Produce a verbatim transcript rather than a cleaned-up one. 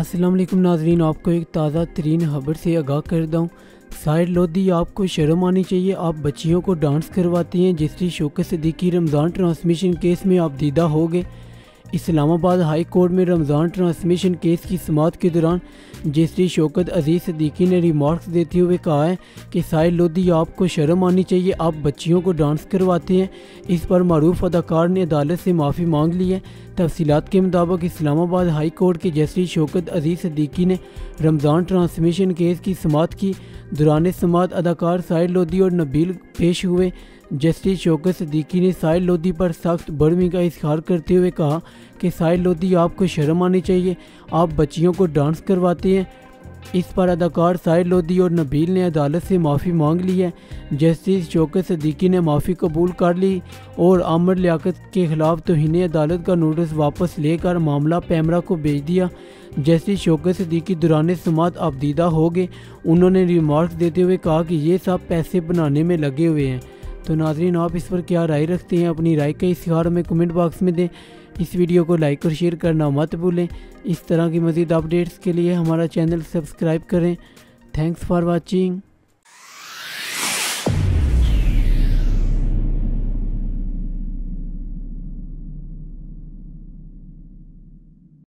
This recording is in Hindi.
अस्सलाम वालेकुम नाजरीन, आपको एक ताज़ा तरीन खबर से आगाह कर दूँ। साहिर लोधी, आपको शर्म आनी चाहिए, आप बच्चियों को डांस करवाती हैं। Justice Shaukat Siddiqui Ramzan transmission case में आप दीदा हो गए। इस्लामाबाद हाई कोर्ट में रमज़ान ट्रांसमिशन केस की समाअत के दौरान जस्टिस शौकत अजीज़ सिद्दीकी ने रिमार्क्स देते हुए कहा है कि साहिर लोधी, आपको शर्म आनी चाहिए, आप बच्चियों को डांस करवाते हैं। इस पर मारूफ अदाकार ने अदालत से माफ़ी मांग ली है। तफसीलात के मुताबिक इस्लामाबाद हाई कोर्ट के जस्टिस शौकत अजीज़ सिद्दीकी ने रमज़ान ट्रांसमिशन केस की समाअत की। दौरान समाअत अदाकार साहिर लोधी और नबील पेश हुए। जस्टिस शौकत सिद्दीकी ने साहिर लोधी पर सख्त बरहमी का इजहार करते हुए कहा कि साहिर लोधी, आपको शर्म आनी चाहिए, आप बच्चियों को डांस करवाते हैं। इस पर अदाकार साहिर लोधी और नबील ने अदालत से माफ़ी मांग ली है। जस्टिस शौकत सिद्दीकी ने माफ़ी कबूल कर ली और आमर लियाकत के खिलाफ तौहीन अदालत का नोटिस वापस लेकर मामला पैमरा को भेज दिया। जस्टिस शौकत सिद्दीकी दौरान समाअत आपदीदा हो गए। उन्होंने रिमार्क देते हुए कहा कि ये सब पैसे बनाने में लगे हुए हैं। तो नाजरीन, आप इस पर क्या राय रखते हैं? अपनी राय का इज़हार हमें कमेंट बॉक्स में दें। इस वीडियो को लाइक और शेयर करना मत भूलें। इस तरह की मज़ीद अपडेट्स के लिए हमारा चैनल सब्सक्राइब करें। Thanks for watching.